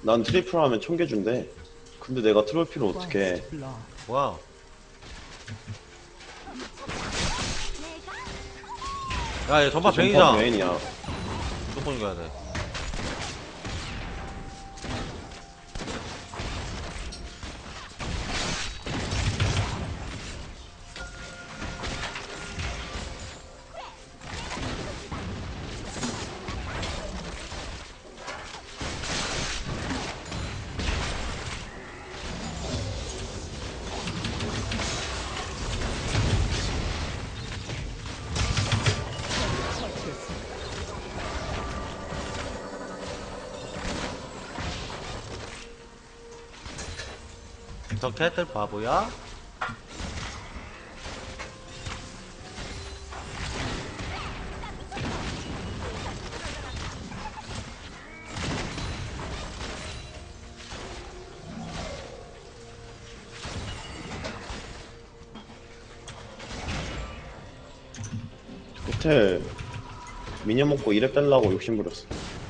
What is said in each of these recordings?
난 트리플 하면 1000개 준대. 근데 내가 트로피를 어떻게 뭐야? 야, 얘 전파 베인이잖아. 메인이야. 무조건 이겨야 돼. 저 캣들 바보야? 호텔 미녀 먹고 이랩 달라고 욕심부렸어.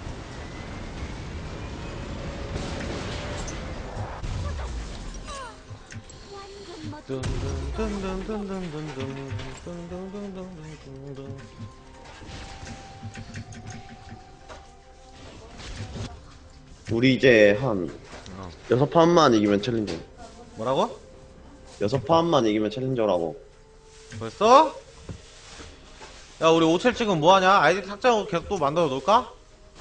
우리 이제 한 6판만 이기면 챌린저. 뭐라고? 6판만 이기면 챌린저라고. 벌써? 야, 우리 오첼 지금 뭐하냐? 아이디 삭제하고 계속 또 만들어 놓을까?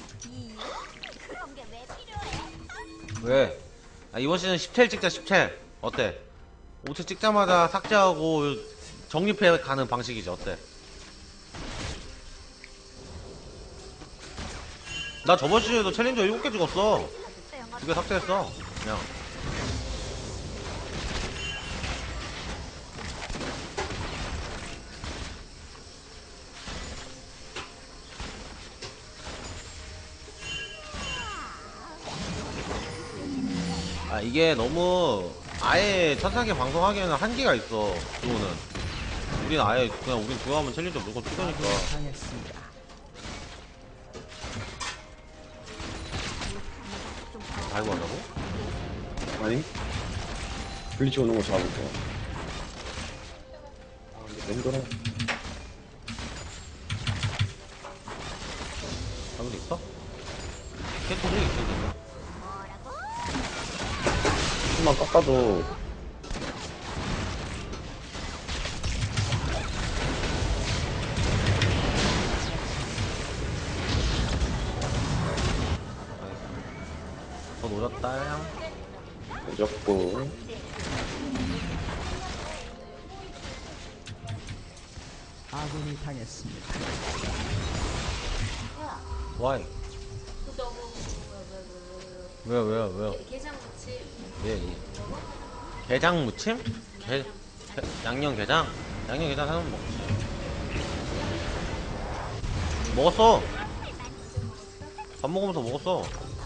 왜? 아, 이번 시즌 10첼 찍자. 10첼 어때? 5첼 찍자마자 삭제하고 정립해 가는 방식이지. 어때? 나 저번 시즌에도 챌린저 7개 찍었어. 2개 삭제했어 그냥. 아, 이게 너무 아예 천상계 방송하기에는 한계가 있어. 그거는 우린 아예 그냥 우린 좋아하면 챌린저 무조건 찍으니까. 달고 하자고? 아니? 블리치 오는 거 잡을 거야. 아, 근데 힘들어. 당근 있어? 캐릭터도 있어. 힘만 깎아도 더 노렸다. 늦었고. 아군이 당했습니다. 와이. 너무 왜요? 게장 무침 예. 게장 무침? 양념 게장? 양념 게장 사면 먹지. 먹었어. 밥 먹으면서 먹었어.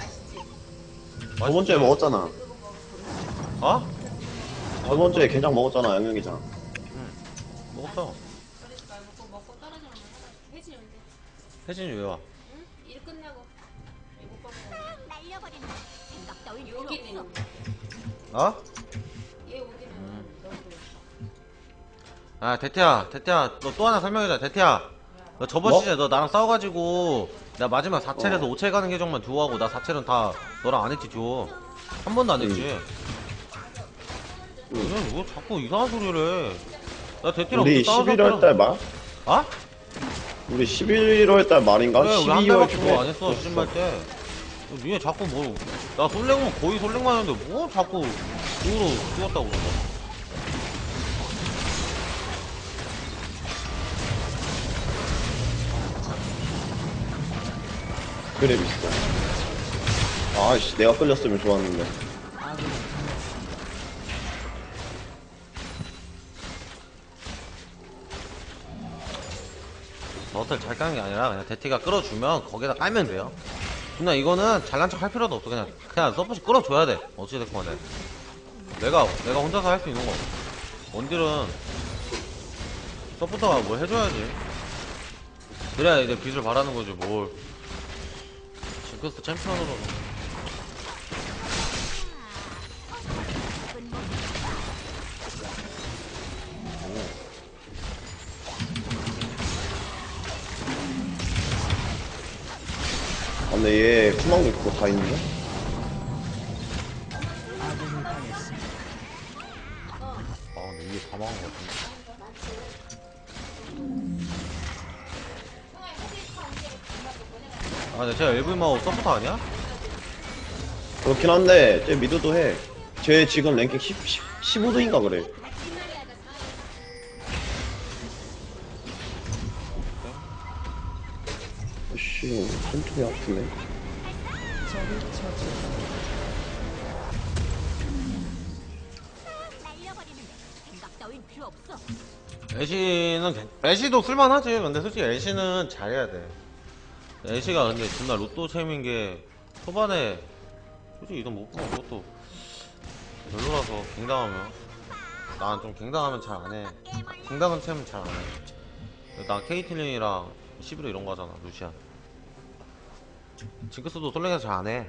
저번 주에 먹었잖아. 어? 저번 주에 게장 먹었잖아, 양념게장. 먹었어. 그러지 말고 먹고 떨어지면 해지 언제? 혜진이 왜 와? 응? 일 끝나고 이거 먹고 날려버리는 생각 따윈 여기는 어? 얘 오기는 너무 아, 대태야, 너 또 하나 설명해줘. 대태야, 너 저번 뭐? 시즌에 너 나랑 싸워가지고 나 마지막 4첼에서 5첼 가는 계정만 듀오하고 나 4첼은 다 너랑 안 했지. 듀오 한 번도 안 했지. 너는 뭐 자꾸 이상한 소리를 해. 나 대태랑 우리 싸운 11월 달 말? 아? 우리 11월 달 말인가? 그래, 우리 한 12월 달밖에 초에 안 했어. 신발 때. 니네 자꾸 뭐, 나 솔랭만 거의 솔랭만 했는데 뭐 자꾸 듀오로 찍었다고 그러고. 그래 비슷해. 아씨, 내가 끌렸으면 좋았는데. 아군이 저것들 잘 까는 게 아니라 그냥 대티가 끌어주면 거기다 깔면 돼요. 그냥 이거는 잘난 척 할 필요도 없어. 그냥 서포트 끌어줘야 돼. 어찌됐건 간에. 내가 혼자서 할 수 있는 거. 원딜은 서포터가 뭘 해줘야지. 그래야 이제 빚을 바라는 거지 뭘. 징크스 챔피언으로. 근데 얘 쿠망도 있고 다 있는데? 아군이 당했습니다. 아 근데 이게 다 막은 거 같은데. 아 근데 제가 LV 마우 서포터 아니야? 그렇긴 한데 쟤 미드도 해. 쟤 지금 랭킹 15도인가 그래. 씨, 손톱이 아프네. 적을 처치. 날려버리는데 생각 따윈 필요 없어. 애쉬도 쓸만하지. 근데 솔직히 애쉬는 잘해야 돼. 애쉬가 근데 존나 로또 챔인 게 초반에 솔직히 이동 못 보면 그것도 별로라서 갱당하면 난 좀 갱당하면 잘 안해. 갱당한 챔은 잘 안해. 난 케이틀린이랑 11호 이런 거 하잖아. 루시안 징크스도 솔랭에서 잘 안해.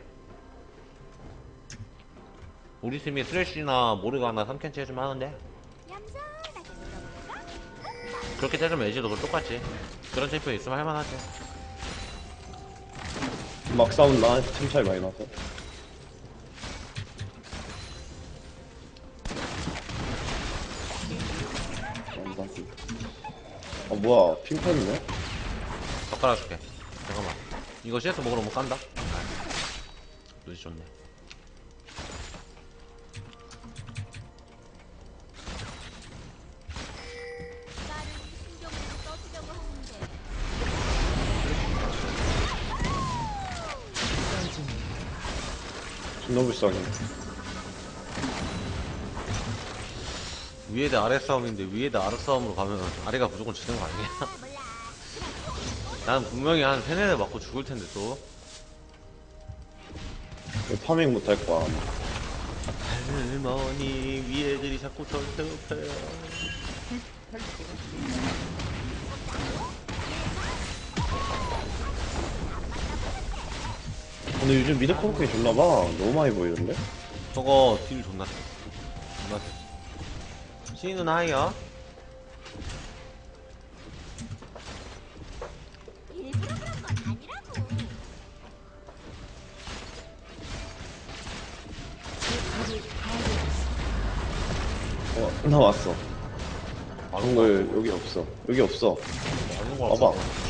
우리 팀이 스레쉬나 모르가나 3캔치 해주면 하는데 얌전하게 놀아볼까? 그렇게 짜주면 애쉬도 그걸 똑같지. 그런 챔피언 있으면 할만하지. 막 싸운다. 팀 차이 많이 나서. 아 뭐야 핑크했네? 젓가락 줄게. 잠깐만. 이거 CS 먹으러 못 간다? 눈이 좋네. 나를 신경을 써주려고 하는데 존나 불쌍해. 위에 대 아래 싸움인데 위에 대 아래 싸움으로 가면 아래가 무조건 지는 거 아니야? 난 분명히 한 3-4대 맞고 죽을 텐데 또. 왜 파밍 못 할 거야 아마. 할머니 위에 애들이 자꾸 절 괴롭혀요. 근데 요즘 미드 커버이 좋나봐. 너무 많이 보이던데? 저거 딜 존나 세. 존나 세. 신은 하이야? 일부러 그런 건 아니라고. 나 왔어. 아, 정글 여기 없어. 여기 없어. 맞는 거 봐봐. 같아.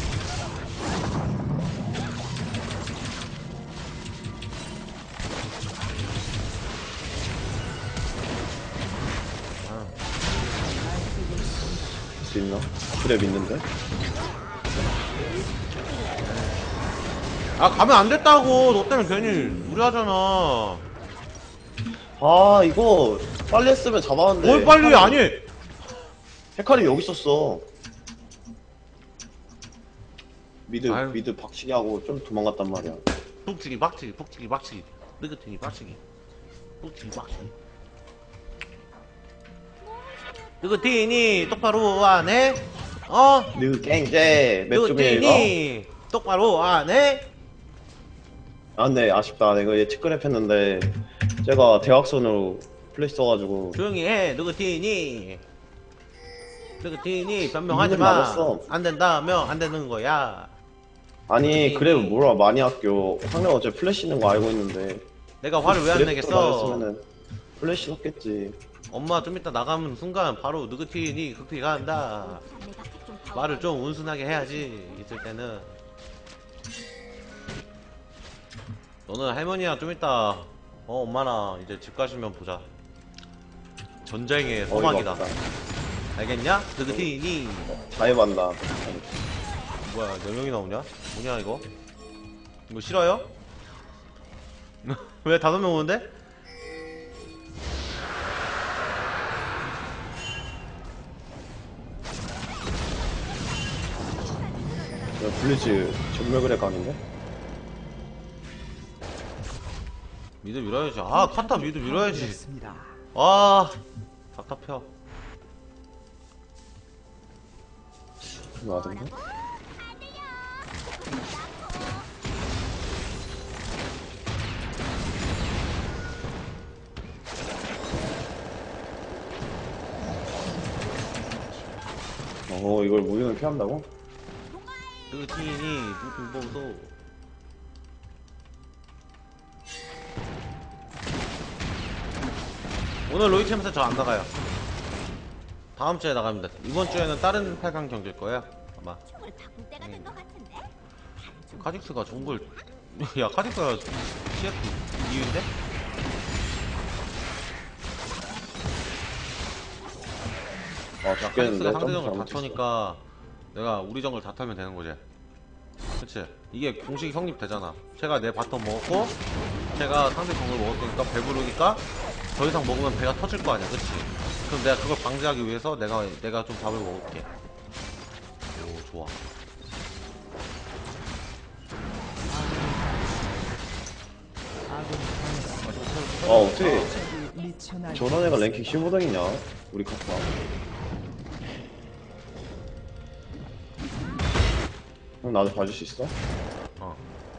할 수 있나? 그랩 있는데? 아 가면 안 됐다고. 너 때문에 괜히 무리하잖아. 아 이거 빨리 했으면 잡았는데. 뭘 빨리 아니. 헤카리 여기 있었어. 미드 아유. 미드 박치기 하고 좀 도망갔단 말이야. 푹치기 박치기 푹치기 박치기 느긋히니 박치기 푹치기 박치기 느긋히니 똑바로 안해? 어? 느 갱제 몇 중에 이거? 느긋히니 똑바로 안해? 아 근데 아쉽다. 내가 얘 측그랩 했는데 제가 대각선으로 플래시 써가지고 조용히 해. 느긋히니 이거는 변명하지마. 맞았어. 안된다면 안되는 거야. 아니 그랩 뭐라 많이 아껴. 상대가 어차피 플래시 있는 거 알고 있는데 내가 화를 왜 안 그랩부터 내겠어. 맞았으면은 플래시 썼겠지. 엄마 좀 이따 나가면 순간 바로 느긋히니 극히가 한다. 내가 좀 말을 좀 온순하게 해야지. 있을 때는 너는 할머니랑 좀 이따 엄마랑 이제 집 가시면 보자. 전쟁의 소망이다. 어이가 없다. 알겠냐? 느긋히니. 자해반다. 뭐야 4명이 나오냐? 뭐냐 이거? 이거 싫어요? 왜 5명 오는데? 야, 블리츠 전멸 그랩 강인데? 미드 밀어야지. 아 카타 미드 밀어야지. 되었습니다. 아 답답해. 이거 하던데? 이걸 무빙을 피한다고? 느긋히니 무빙 보소. 오늘 로이 챔스 저 안 나가요. 다음 주에 나갑니다. 이번 주에는 다른 8강 경기일 거예요. 아마. 총을 바꿀 때가 된 것 같은데. 카직스가 정글 야 카직스가 CF 이유인데? 아 야 죽겠는데. 카직스가 점프 상대 정글 다 잘못했어. 터니까 내가 우리 정글 다 털면 되는 거지. 그치? 이게 공식이 성립되잖아. 제가 내 바텀 먹었고 제가 상대 정글 먹었으니까 배부르니까 더 이상 먹으면 배가 터질 거 아니야. 그치? 그럼 내가 그걸 방지하기 위해서 내가 좀 밥을 먹을게. 오 좋아. 아군이 당했습니다. 어떻게 적이 미쳐 날뛰고 저런 애가 랭킹 15등이냐? 우리 카파. 형 나도 봐줄 수 있어? 어.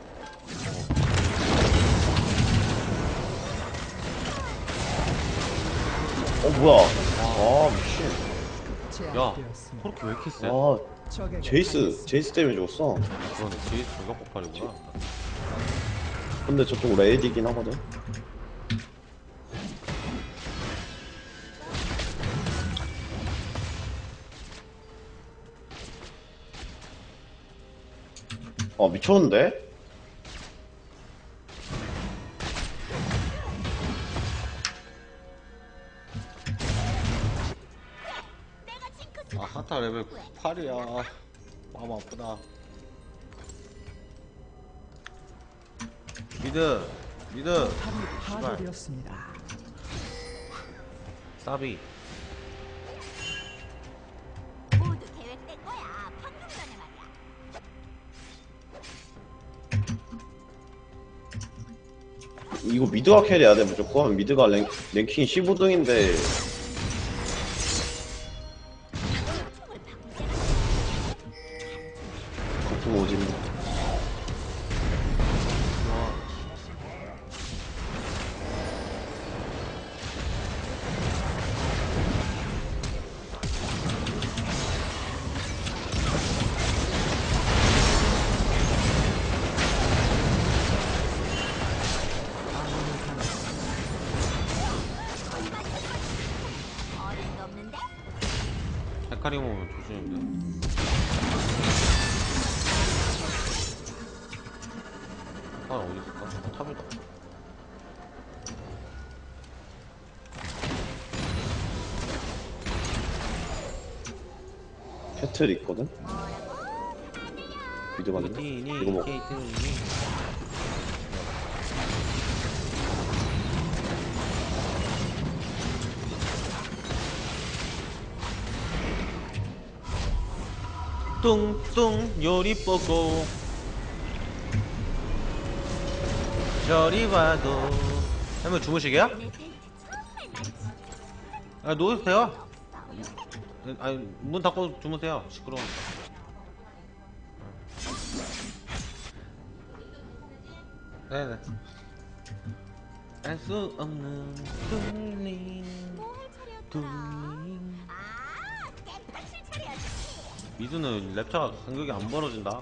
뭐야? 아 미친. 제압되었습니다. 그렇게 왜 이렇게 세? 아 적에게 제이스 때문에 죽었어. 그러네. 제이스 전격 폭발이구나. 근데 저쪽 레이디긴 하거든. 미쳤는데? 내가 징크스. 아 하타 레벨 8이야. 마음 아프다. 미드 탑이 씨발. 파괴되었습니다. 사비. 모두 계획된 거야. 방금 전에 말이야. 이거 미드가 캐리해야 돼 무조건. 미드가 랭킹 15등인데 총을 바꿀 때가 거품 오진. 아군이 당했습니다. 어림도 없는데. 헤카림 오면 조심인데. 아 어디 있을까? 탑이다. 캐틀 있거든? 미드 갔네? 루틴이 이거 먹어. 케이트니. 뚱뚱 요리 보고 저리 봐도 하면 주무시게야? 내 벨트 정말 많지. 아 누워도 돼요. 아니 문 닫고 주무세요. 시끄러우니까. 네네. 알 수 없는 뚫린 뭐할 차례였더라. 뚫린. 아, 깽판칠 차례였지. 미드는 랩차가 간격이 안 벌어진다.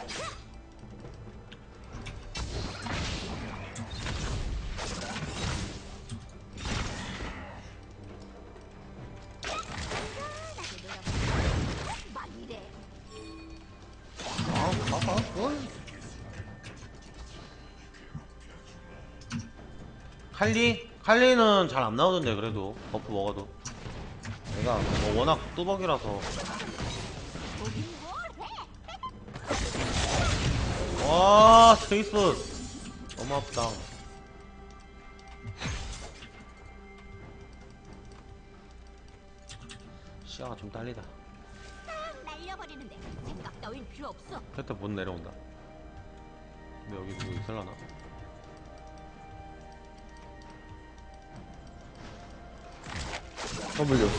막 이래. 아, 봐봐. 칼리는 잘 안 나오던데 그래도 버프 먹어도. 내가 뭐 워낙 뚜벅이라서. 보긴 뭘 해. 와, 제이스 너무 아프다. 시야가 좀 딸리다. 딱 날려버리는데 생각 따윈 필요 없어. 그때 못 내려온다. 근데 여기 누구 있을라나? W.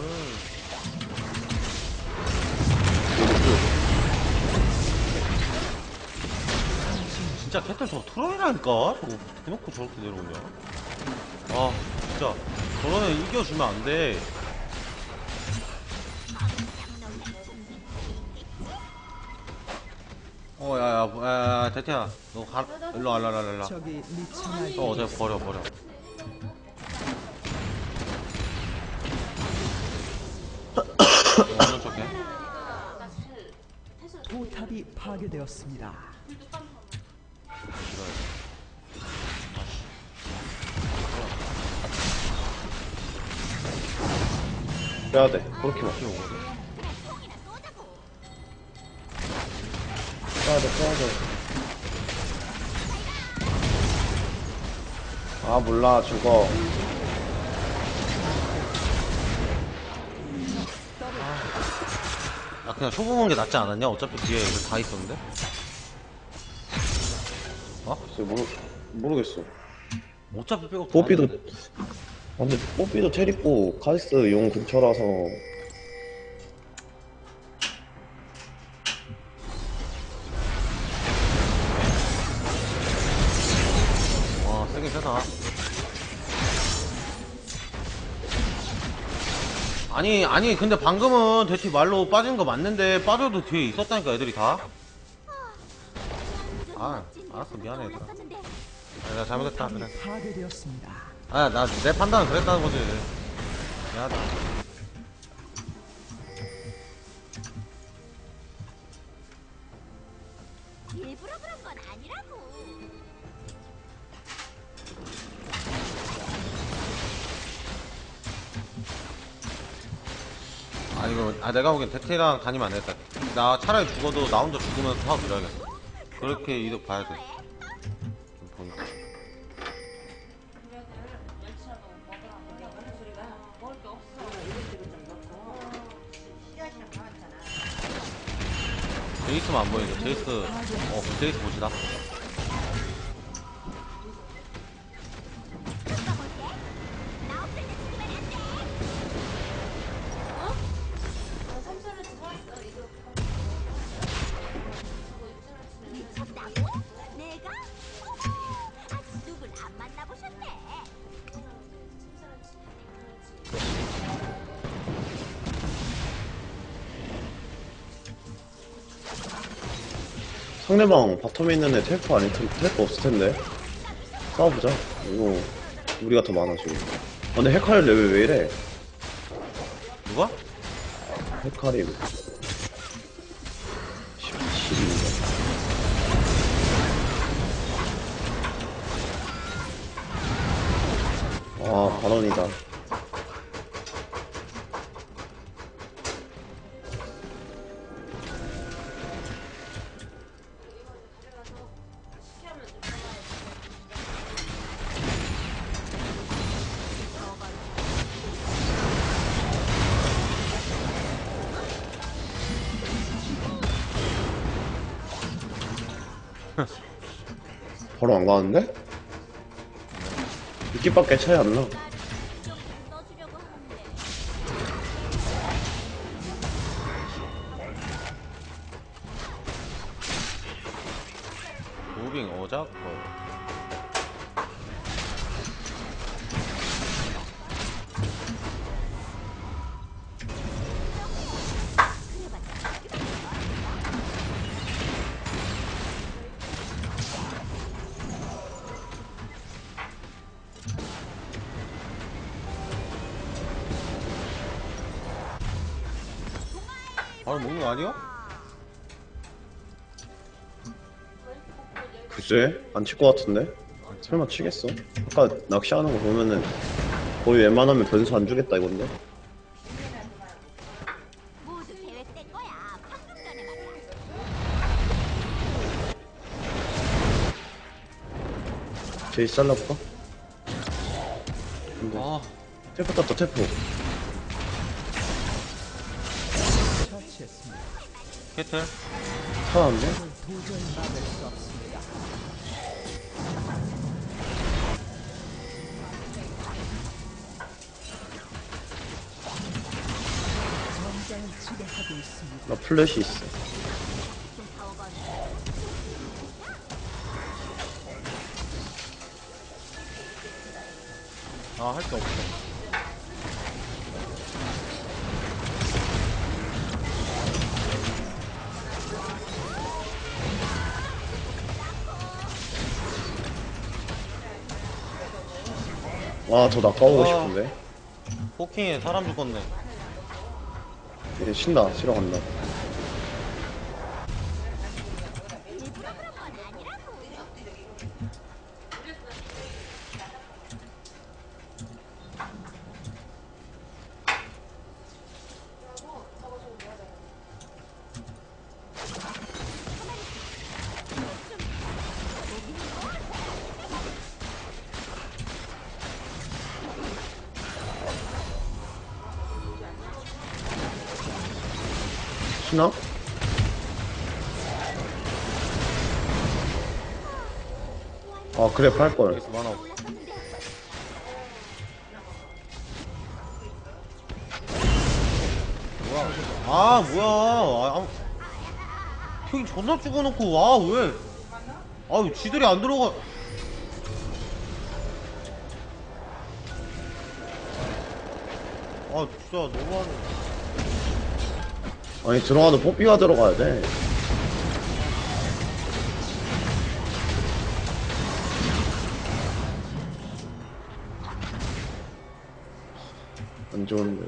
진짜 캐틀 저거 트롤이라니까? 저거 대놓고 저렇게 내려오냐? 아 진짜 저런 애 이겨주면 안돼. 야야야 대태야 너 가, 일로와 일로와 일로와. 적이 미쳐 저 날뛰고 어제 버려 타워가 파괴되었습니다. 빼야돼. 그렇게 막. 빼야돼. 아, 몰라, 죽어. 아 그냥 초보 보는 게 낫지 않았냐? 어차피 뒤에 애들 다 있었는데. 글쎄, 모르겠어. 어차피 빼고 다 뽀삐도, 했는데. 근데 뽀삐도 테리고 카이스 용 근처라서. 와 세긴 세다. 아니 근데 방금은 대티 말로 빠진 거 맞는데 빠져도 뒤에 있었다니까 애들이 다. 아 알았어 미안해 얘들아. 내가 잘못했다 그래. 파괴되었습니다. 아 나 내 판단은 그랬다는 거지. 미안하다. 일부러 그런 건 아니라고. 아 이거 내가 보기엔 대티랑 다니면 안 되겠다. 나 차라리 죽어도 나 혼자 죽으면서 타워 밀어야겠어. 그렇게 이득 봐야 돼. 좀 보니까. 멸치라도 먹으라고 내가 하는 소리가 먹을 게 없어. 제이스만 안 보이죠? 제이스 제이스 보시다. 삼촌을 들어왔어. 이거 미쳤다고? 내가? 아직 누굴 안 만나보셨네. 상대방 바텀에 있는 애 텔포 아닐 텐데, 텔포 없을 텐데. 싸워보자. 이거, 우리가 더 많아, 지금. 근데 헤카리 레벨 왜 이래? 누가? 헤카리. 17인가. 아, 발언이다. 바로 안 가는데? 느낌밖에 차이 안 나. 좀 넣어주려고 하는데. 무빙 오작? 바로 먹는 거 아니야? 글쎄, 안 칠 것 같은데? 설마 치겠어? 아까 낚시하는 거 보면은 거의 웬만하면 변수 안 주겠다 이건데? 모두 계획된 거야. 방금 전에 말이야. 제이스 잘라볼까? 아 텔포 땄다 텔포. 처치했습니다. 캐틀? 살았는데? 도저히 막을 수 없습니다. 전장을 지배하고 있습니다. 나 플래시 있어. 좀 타워가 아 할 게 없어. 와, 저 낚아오고 아. 싶은데? 포킹에 사람 죽었네. 얘 신다, 싫어 간다. 치나? 아 그래 팔걸. 여기서 만화 없어. 뭐야? 아 뭐야? 형이 존나 죽어놓고 와 왜? 아유 지들이 안 들어가. 아 진짜 너무하네. 아니 들어가도 뽀삐가 들어가야 돼. 안 좋은데.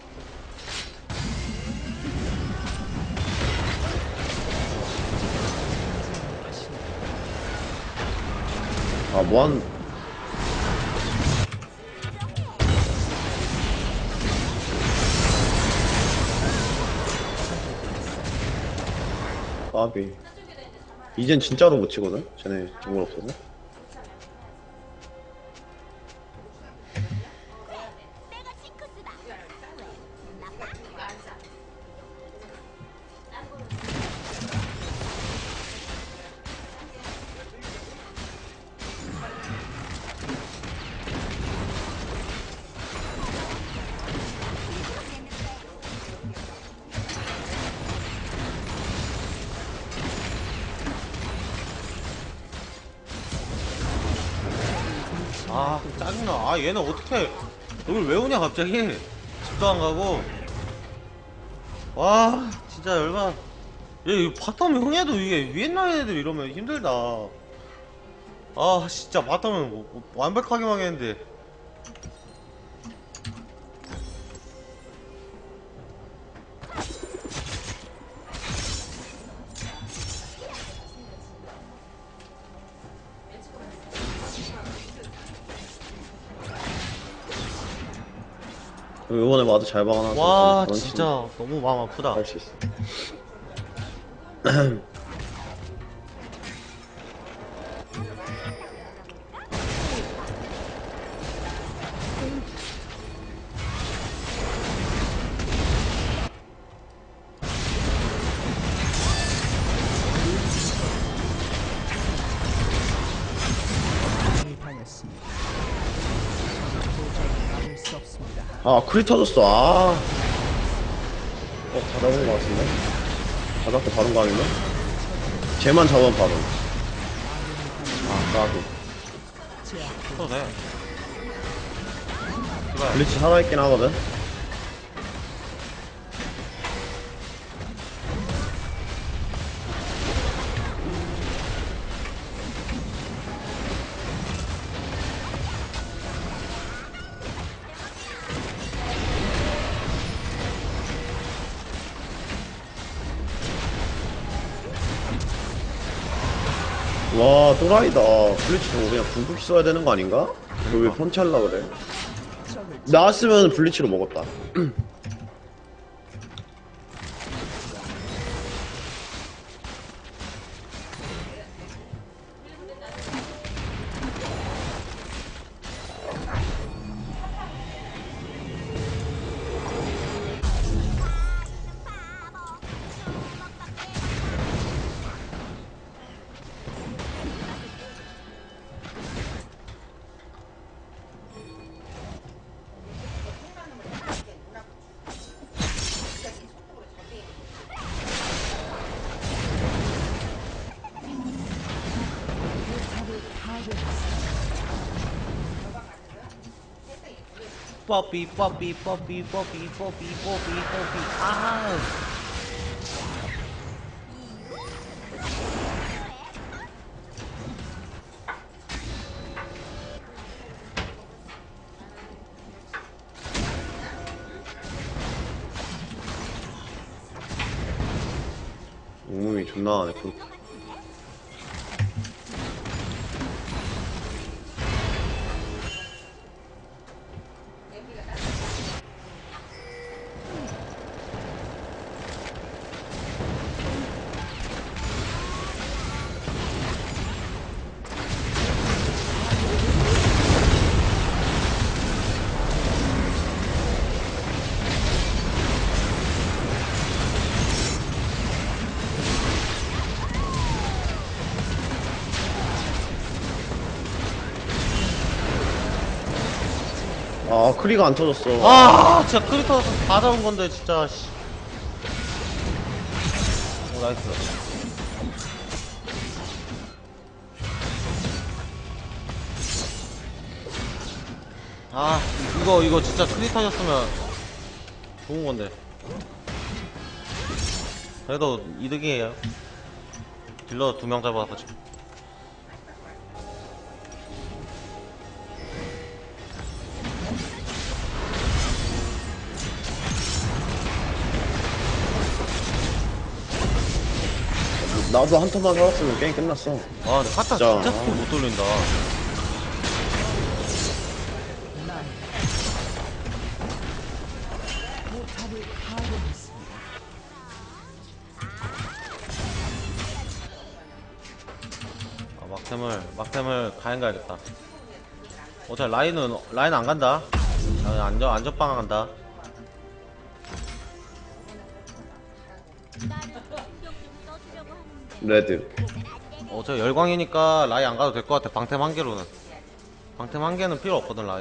아 뭐한 까비. 이젠 진짜로 못 치거든? 쟤네 정글 없어서. 내가 징크스다. 왜? 나빠? 아 짜증나. 아 얘는 어떻게 여길 왜 오냐 갑자기. 집도 안 가고. 와 진짜 열받아. 얘 이거 바텀 형해도 이게 위에 라인 애들 이러면 힘들다. 아 진짜 바텀은 완벽하게 망했는데. 이번에 와도 잘 박아놔서 와 그런 진짜 너무 마음 아프다. 할수 있어. 당했습니다. 도저히 막을 수 없습니다. 아 크리 터졌어. 아. 받아본 거 같은데? 바닥도 바른 거 아닌가? 쟤만 잡으면 바로. 아 까비. 해도 돼. 제발. 블리츠 살아있긴 하거든? 와 또라이다. 블리츠 저거 그냥 궁극기 써야 되는 거 아닌가? 너 왜 펀치 하려 그래? 나왔으면 블리츠로 먹었다. 뽀삐 뽀삐 뽀삐 뽀삐 뽀삐 뽀삐 뽀삐. 아 온몸이 존나 하네. 아 크리가 안 터졌어. 아 진짜 크리터 다 잡은 건데 진짜 씨. 오 나이스. 아 이거 진짜 크리터였으면 좋은 건데. 그래도 이득이에요. 딜러 2명 잡아가지고. 나도 한 턴만 살았으면 게임 끝났어. 아 근데 카타 진짜. 진짜 스킬 못 돌린다. 포탑을 파괴했습니다. 아, 막템을 가행 가야겠다. 어차피 라인 안 간다. 아, 안전빵 간다. 난 신경 좀 써주려고 하는데 레드. 어차피 열광이니까 라인 안 가도 될 것 같아. 방템 한 개로는. 방템 한 개는 필요 없거든 라인.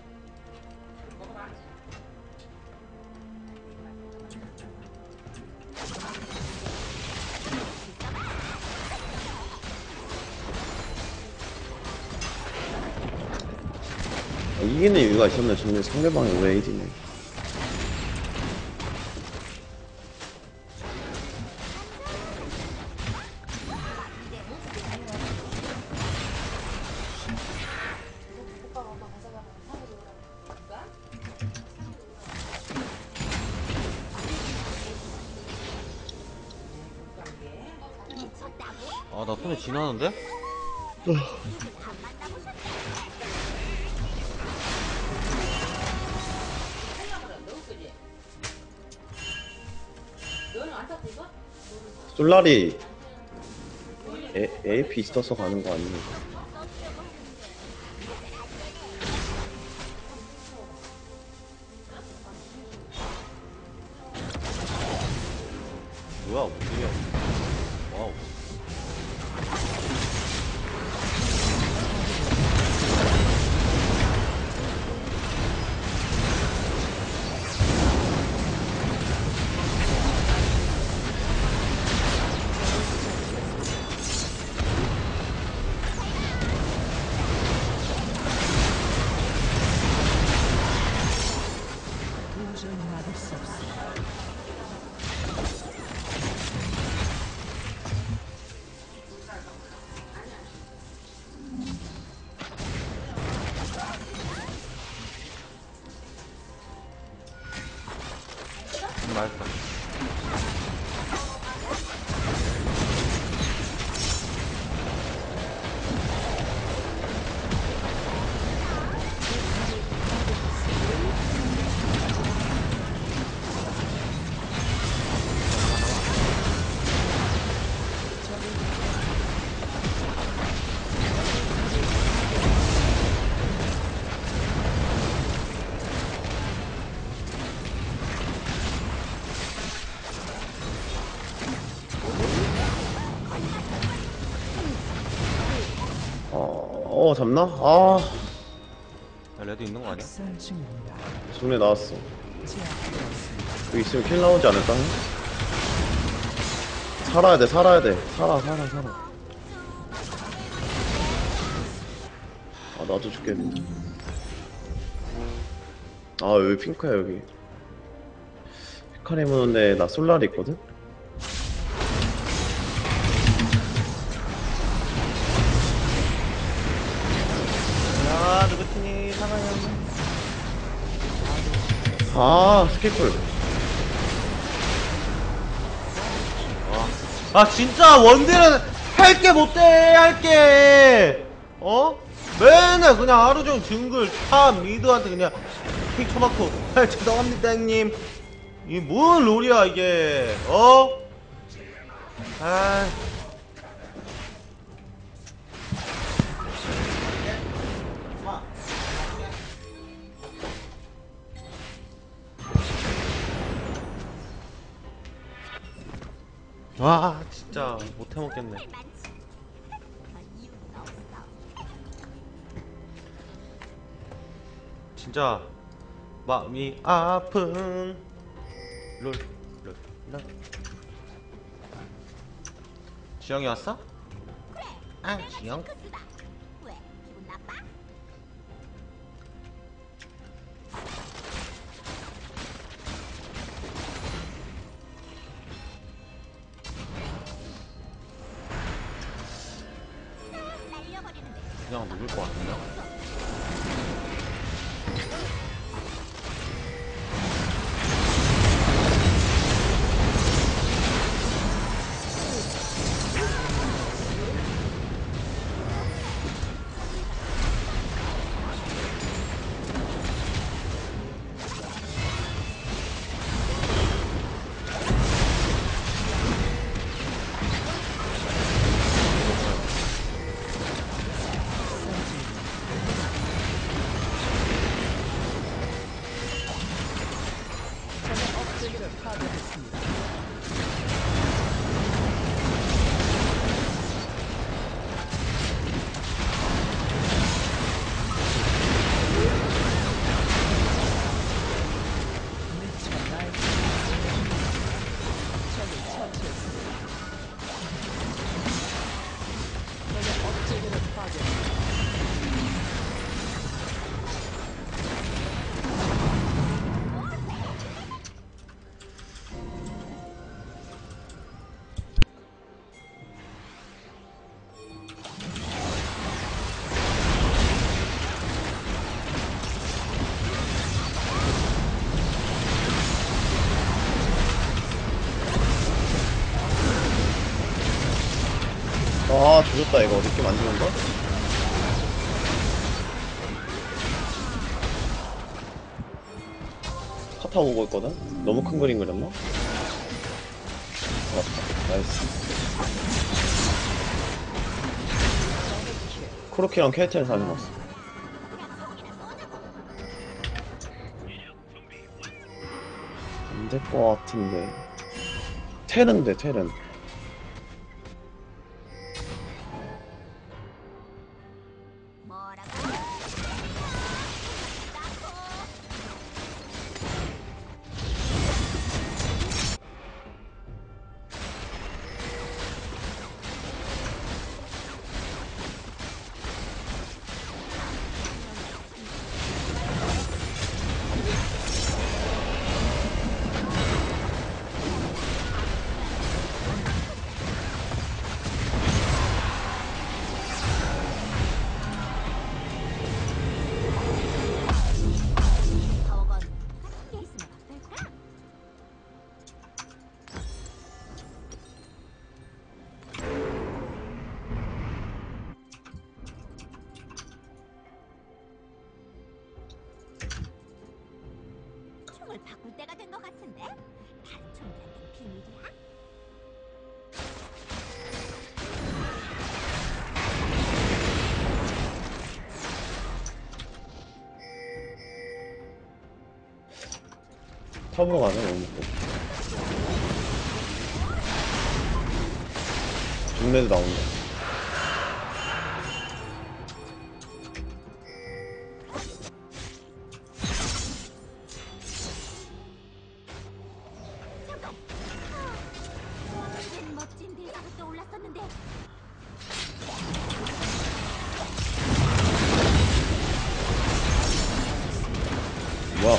이기는 이유가 있었네. 저는 상대방이 왜 이기네. 아 나 손에 지나는데? 솔라리 AP 있어서 가는 거 아니에요? 뭐야 무슨 와우. 도저히 막을 수 없습니다. 맛있다. 잡나? 아, 야, 레드 있는 거 아니야? 학살 중입니다. 손에 나왔어. 제압되었습니다. 여기 있으면 킬 나오지 않을까? 살아야 돼, 살아야 돼. 살아. 아, 나도 죽겠네. 아, 여기 핑크야, 여기. 헤카리문에 나 솔라리 있거든? 야 누구티니 사랑해. 아, 스킬풀. 아 진짜 원딜은 할게 못돼 할게. 어? 맨날 그냥 하루 종일 정글 탑 미드한테 그냥 픽 쳐놓고 죄송합니다 형님. 이게 뭔 롤이야 이게. 어? 아. 와 진짜 못해먹겠네. 진짜 마음이 아픈 롤. 지영이 왔어? 아, 지영. 크스다. 왜? 기분 나빠? 날려버리는데 그냥 누굴 것 같은데? 업체계를 파괴했습니다. 미쳐 날뛰는 적을 처치했습니다. 적의 업체계를 파괴했습니다. 아 조졌다 이거 느낌 안 좋은가? 카타 오고 있거든? 너무 큰 그림 그렸나? 맞다 나이스 크로키랑 케이트를 살려놨어 안 될 것 같은데 텔은 돼 텔은 뭐라고? 저건 함께 있으면 어떨까? 총을 바꿀 때가 된 것 같은데? 다른 총들한테 비밀이야? 탑으로 가네 너무 먹고 중매도 나온다 잠깐! 웬 멋진 대사가 떠올랐었는데 뭐야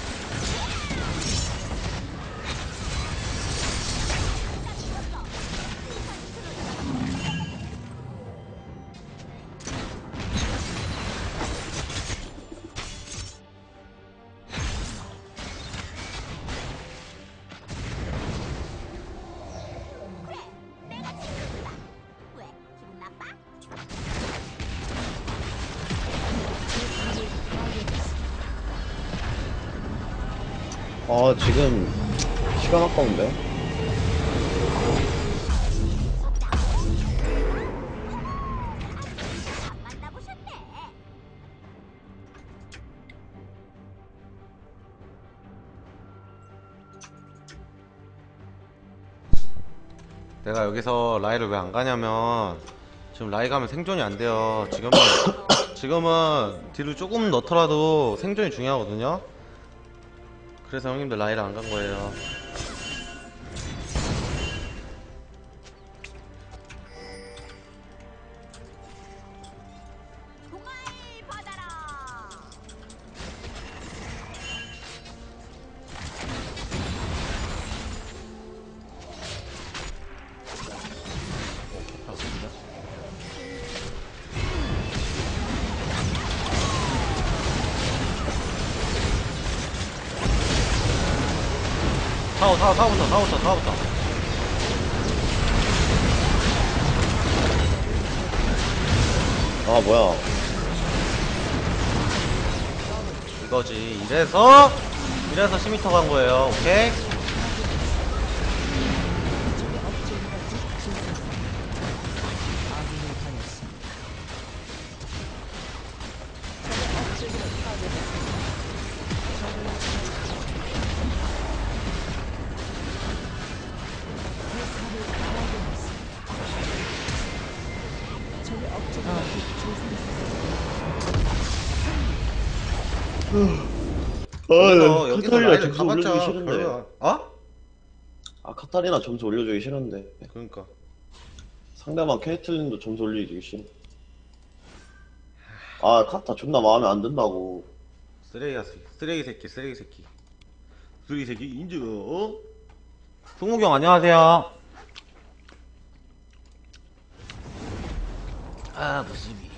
그래! 내가 지금이다! 왜? 기분 나빠? 아 지금 시간 아까운데 안 만나보셨네! 내가 여기서 라이를 왜 안 가냐면 지금 라이 가면 생존이 안 돼요. 지금은 딜을 조금 넣더라도 생존이 중요하거든요. 그래서 형님들 라이를 안 간 거예요. 공을 받아라. 타워부터. 아 뭐야. 이거지. 이래서 10m 간 거예요. 오케이? 적의 업적이가 쭉 아군이 당했습니다. 적의 업적이를 파괴했습니다. 적을 대사를 파괴했습니다. 적의 업적이가 여기서 카타리나 라이를 점수 올려주기 가봤자 싫은데. 별로 어? 아 카타리나 점수 올려주기 싫은데. 그러니까 상대방 케이틀린도 점수 올리기 싫어. 아 카타 존나 마음에 안 든다고. 쓰레기 새끼 인증. 승욱이 형 안녕하세요. 아 무습이